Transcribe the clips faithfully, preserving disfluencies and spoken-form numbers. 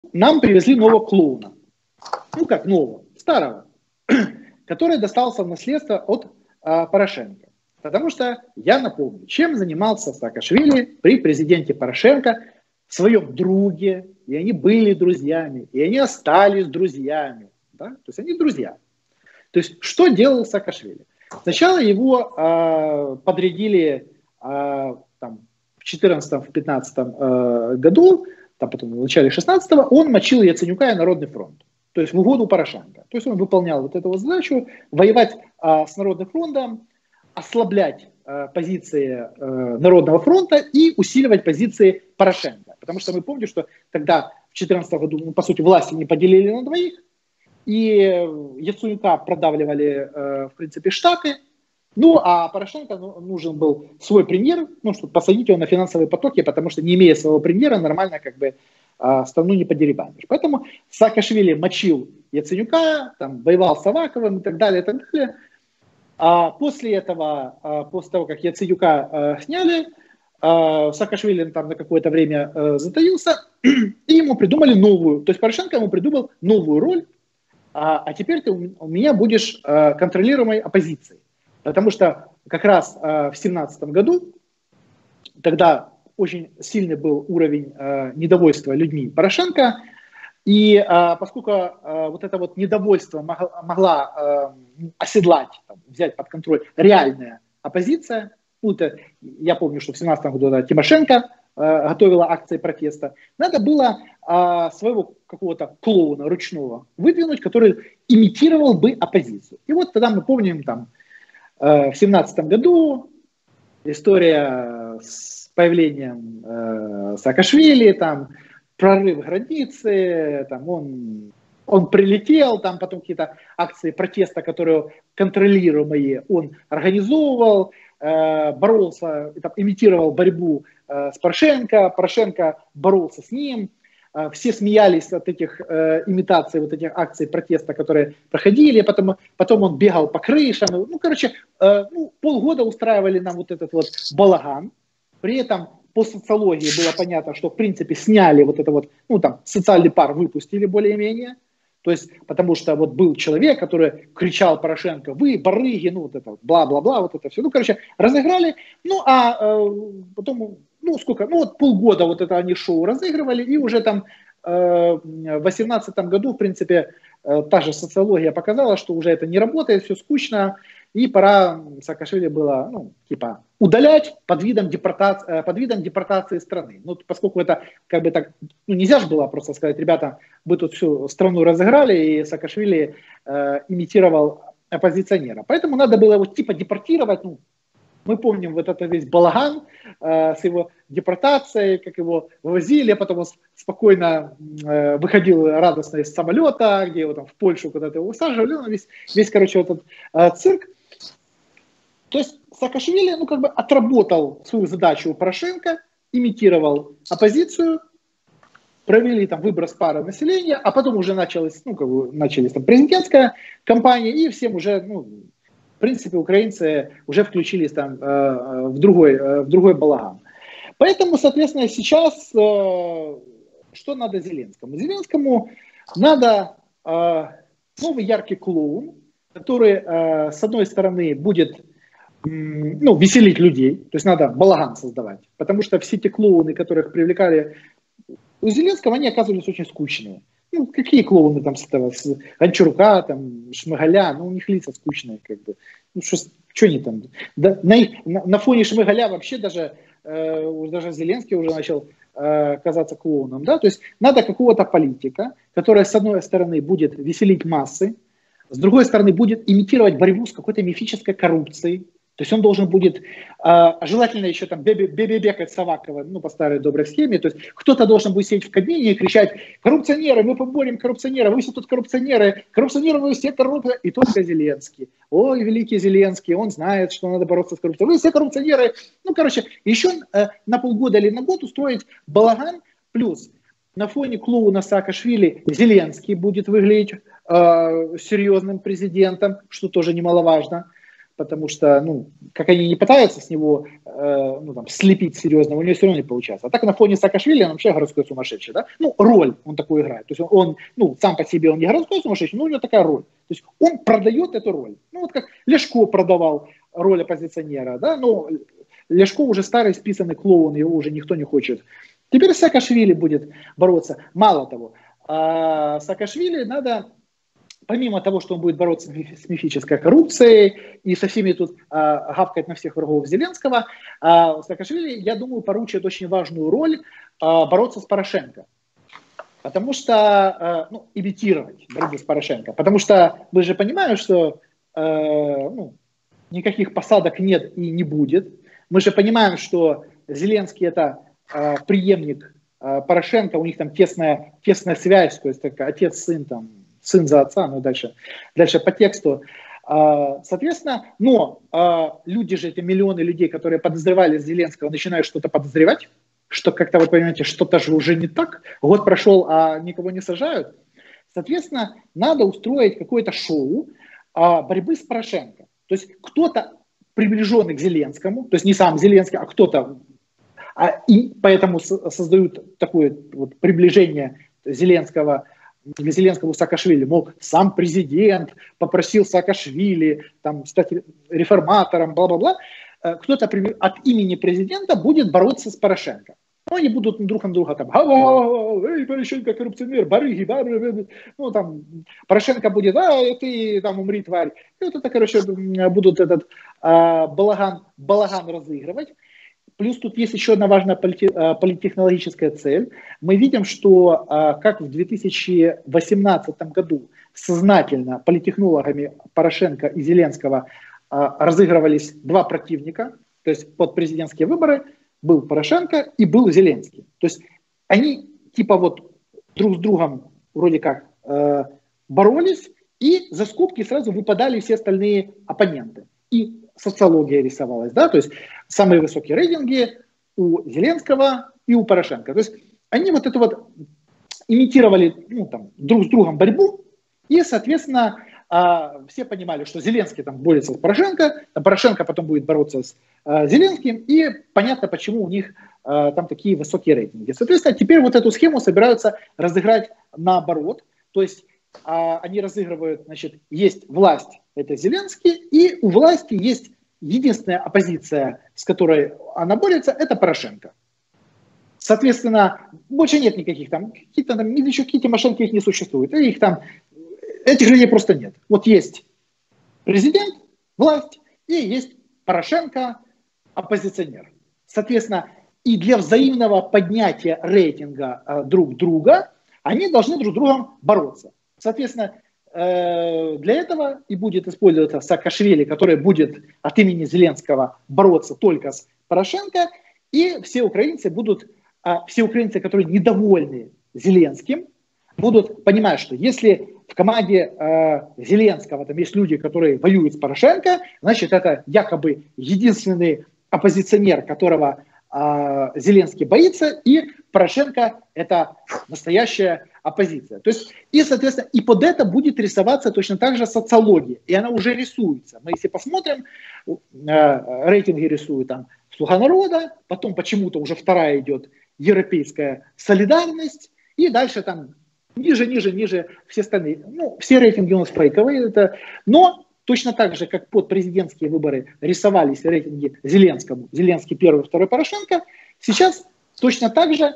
нам привезли нового клоуна. Ну, как нового, старого, который достался в наследство от а, Порошенко. Потому что, я напомню, чем занимался Саакашвили при президенте Порошенко, в своем друге, и они были друзьями, и они остались друзьями. Да? То есть они друзья. То есть что делал Саакашвили? Сначала его э, подрядили э, там, в четырнадцатом-пятнадцатом э, году, там, потом в начале шестнадцатого, он мочил Яценюка и Народный фронт. То есть в угоду Порошенко. То есть он выполнял вот эту вот задачу, воевать э, с Народным фронтом, ослаблять э, позиции э, Народного фронта и усиливать позиции Порошенко. Потому что мы помним, что тогда в две тысячи четырнадцатом году, ну, по сути, власти не поделили на двоих, и Яценюка продавливали, э, в принципе, Штаты. Ну, а Порошенко ну, нужен был свой премьер, ну, чтобы посадить его на финансовые потоки, потому что, не имея своего премьера, нормально как бы э, страну не подеребанишь. Поэтому Саакашвили мочил Яценюка, там, воевал с Аваковым и так далее, и так далее. А после этого, а, после того, как Яценюка а, сняли, а, Саакашвили там на какое-то время а, затаился, и ему придумали новую. То есть Порошенко ему придумал новую роль, а, а теперь ты у меня будешь а, контролируемой оппозицией. Потому что как раз а, в семнадцатом году, тогда очень сильный был уровень а, недовольства людьми Порошенко, и а, поскольку а, вот это вот недовольство могла, могла а, оседлать, там, взять под контроль реальная оппозиция, ну, это, я помню, что в семнадцатом году да, Тимошенко а, готовила акции протеста, надо было а, своего какого-то клоуна ручного выдвинуть, который имитировал бы оппозицию. И вот тогда мы помним, там, а, в семнадцатом году история с появлением а, Саакашвили, там, прорыв границы, там он, он прилетел, там потом какие-то акции протеста, которые контролируемые он организовывал, э, боролся, там, имитировал борьбу э, с Порошенко, Порошенко боролся с ним, э, все смеялись от этих э, имитаций, вот этих акций протеста, которые проходили, потом, потом он бегал по крышам, ну, короче, э, ну, полгода устраивали нам вот этот вот балаган, при этом по социологии было понятно, что в принципе сняли вот это вот, ну там, социальный пар выпустили более-менее, то есть, потому что вот был человек, который кричал Порошенко, вы барыги, ну вот это, бла-бла-бла, вот это все, ну короче, разыграли, ну а э, потом, ну сколько, ну вот полгода вот это они шоу разыгрывали, и уже там э, в восемнадцатом году, в принципе, э, та же социология показала, что уже это не работает, все скучно, и пора Саакашвили было, ну, типа, удалять под видом депортации, под видом депортации страны. Ну, поскольку это, как бы так, ну, нельзя же было просто сказать, ребята, вы тут всю страну разыграли, и Саакашвили э, имитировал оппозиционера. Поэтому надо было его, типа, депортировать. Ну, мы помним вот этот весь балаган э, с его депортацией, как его вывозили, а потом он спокойно э, выходил радостно из самолета, где его там в Польшу куда-то его усаживали, ну, весь, весь, короче, этот э, цирк. То есть Саакашвили, ну, как бы отработал свою задачу у Порошенко, имитировал оппозицию, провели там выброс пары населения, а потом уже началась, ну, как бы, началась там президентская кампания, и всем уже, ну, в принципе, украинцы уже включились там э, в, другой, э, в другой балаган. Поэтому, соответственно, сейчас э, что надо Зеленскому? Зеленскому надо э, новый яркий клоун, который, э, с одной стороны, будет ну, веселить людей, то есть надо балаган создавать, потому что все те клоуны, которых привлекали у Зеленского, они оказывались очень скучные. Ну, какие клоуны там с этого, с Гончарука, там, Шмыгаля, ну, у них лица скучные, как бы. Ну, что, что они там? Да, на, на, на фоне Шмыгаля вообще даже, э, даже Зеленский уже начал э, казаться клоуном, да, то есть надо какого-то политика, который, с одной стороны, будет веселить массы, с другой стороны, будет имитировать борьбу с какой-то мифической коррупцией. То есть он должен будет, э, желательно еще там бебебекать с Аваковым, ну, по старой доброй схеме. То есть кто-то должен будет сидеть в кабине и кричать: коррупционеры, мы поборем коррупционеров, вы все тут коррупционеры, коррупционеры, вы все коррупционеры. И только Зеленский. Ой, великий Зеленский, он знает, что надо бороться с коррупцией. Вы все коррупционеры. Ну, короче, еще э, на полгода или на год устроить балаган. Плюс на фоне клоуна Саакашвили Зеленский будет выглядеть э, серьезным президентом, что тоже немаловажно. потому что, ну, как они не пытаются с него э, ну, там, слепить серьезно, у него все равно не получается. А так на фоне Саакашвили он вообще городской сумасшедший, да? Ну, роль он такую играет. То есть он, он, ну, сам по себе он не городской сумасшедший, но у него такая роль. То есть он продает эту роль. Ну, вот как Ляшко продавал роль оппозиционера, да? Но Ляшко уже старый списанный клоун, его уже никто не хочет. Теперь Саакашвили будет бороться. Мало того, Саакашвили надо, помимо того, что он будет бороться с мифической коррупцией и со всеми тут а, гавкать на всех врагов Зеленского, а, Саакашвили, я думаю, поручит очень важную роль а, бороться с Порошенко. Потому что, а, ну, имитировать борьбу с Порошенко. Потому что мы же понимаем, что а, ну, никаких посадок нет и не будет. Мы же понимаем, что Зеленский это а, преемник а, Порошенко, у них там тесная, тесная связь, то есть так, отец-сын там, сын за отца, ну дальше, дальше по тексту. Соответственно, но люди же, это миллионы людей, которые подозревали Зеленского, начинают что-то подозревать, что как-то, вы понимаете, что-то же уже не так. Год прошел, а никого не сажают. Соответственно, надо устроить какое-то шоу борьбы с Порошенко. То есть кто-то приближенный к Зеленскому, то есть не сам Зеленский, а кто-то, и поэтому создают такое вот приближение Зеленского к Зеленскому Саакашвили, мол, сам президент попросил Саакашвили там, стать реформатором, бла-бла-бла, кто-то от имени президента будет бороться с Порошенко. Ну, они будут друг на друга там, эй, Порошенко, коррупционер, барыги, барыги, ну, там, Порошенко будет, а, ты там умри, тварь. И вот это, короче, будут этот а, балаган, балаган разыгрывать. Плюс тут есть еще одна важная политтехнологическая цель. Мы видим, что как в две тысячи восемнадцатом году сознательно политтехнологами Порошенко и Зеленского разыгрывались два противника, то есть под президентские выборы был Порошенко и был Зеленский. То есть они типа вот друг с другом вроде как боролись, и за скобки сразу выпадали все остальные оппоненты. И социология рисовалась, да, то есть самые высокие рейтинги у Зеленского и у Порошенко. То есть они вот это вот имитировали, ну, там, друг с другом борьбу, и, соответственно, э, все понимали, что Зеленский там борется с Порошенко, а Порошенко потом будет бороться с э, Зеленским, и понятно, почему у них э, там такие высокие рейтинги. Соответственно, теперь вот эту схему собираются разыграть наоборот, то есть э, они разыгрывают, значит, есть власть, это Зеленский, и у власти есть единственная оппозиция, с которой она борется, это Порошенко. Соответственно, больше нет никаких там, какие-то там, еще какие Тимошенко их не существует, их там, этих людей просто нет. Вот есть президент, власть, и есть Порошенко, оппозиционер. Соответственно, и для взаимного поднятия рейтинга э, друг друга они должны друг с другом бороться. Соответственно, для этого и будет использоваться Саакашвили, который будет от имени Зеленского бороться только с Порошенко, и все украинцы будут, все украинцы, которые недовольны Зеленским, будут понимать, что если в команде Зеленского там есть люди, которые воюют с Порошенко, значит это якобы единственный оппозиционер, которого Зеленский боится, и Порошенко это настоящая оппозиция. То есть, и, соответственно, и под это будет рисоваться точно так же социология. И она уже рисуется. Мы если посмотрим, э, рейтинги рисуют там «Слуга народа», потом почему-то уже вторая идет «Европейская солидарность», и дальше там ниже, ниже, ниже все остальные. Ну, все рейтинги у нас фейковые, это, но точно так же, как под президентские выборы рисовались рейтинги Зеленскому, Зеленский первый, второй Порошенко, сейчас точно так же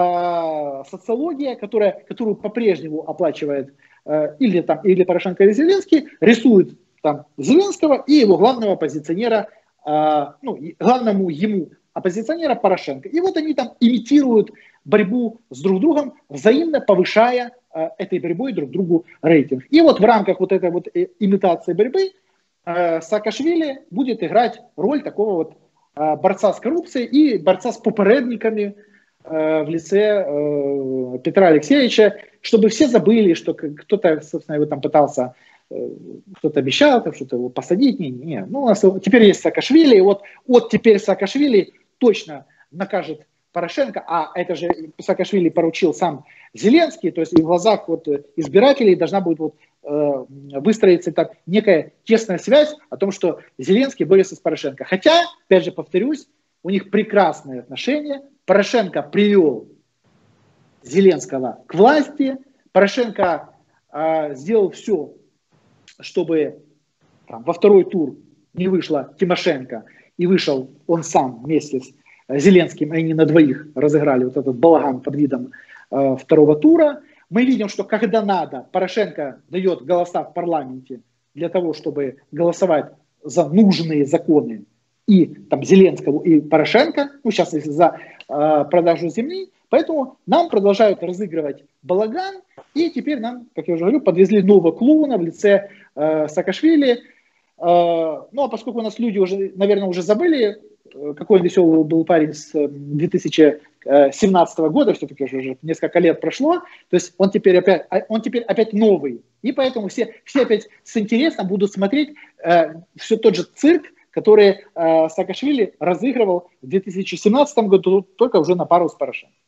э, социология, которая, которую по-прежнему оплачивает э, или, там, или Порошенко, или Зеленский, рисует там Зеленского и его главного оппозиционера, э, ну, главному ему оппозиционера Порошенко. И вот они там имитируют борьбу с друг другом, взаимно повышая э, этой борьбой друг другу рейтинг. И вот в рамках вот этой вот э, имитации борьбы э, Саакашвили будет играть роль такого вот э, борца с коррупцией и борца с попередниками э, в лице э, Петра Алексеевича, чтобы все забыли, что кто-то, собственно, его там пытался, э, кто-то обещал, там, что-то его посадить. Не, не. Ну, у нас теперь есть Саакашвили, и вот, вот теперь Саакашвили точно накажет Порошенко, а это же Саакашвили поручил сам Зеленский, то есть и в глазах вот избирателей должна будет вот, э, выстроиться так некая тесная связь о том, что Зеленский борется с Порошенко. Хотя, опять же повторюсь, у них прекрасные отношения. Порошенко привел Зеленского к власти. Порошенко э, сделал все, чтобы там, во второй тур не вышла Тимошенко, и вышел он сам вместе с Зеленским, и они на двоих разыграли вот этот балаган под видом э, второго тура. Мы видим, что когда надо, Порошенко дает голоса в парламенте для того, чтобы голосовать за нужные законы и там, Зеленскому, и Порошенко, ну сейчас если за э, продажу земли, поэтому нам продолжают разыгрывать балаган, и теперь нам, как я уже говорю, подвезли нового клоуна в лице э, Саакашвили. Э, ну а поскольку у нас люди уже, наверное, уже забыли, какой он веселый был парень с две тысячи семнадцатого года, все-таки уже несколько лет прошло, то есть он теперь опять, он теперь опять новый. И поэтому все, все опять с интересом будут смотреть э, все тот же цирк, который э, Саакашвили разыгрывал в две тысячи семнадцатом году, только уже на пару с Порошенко.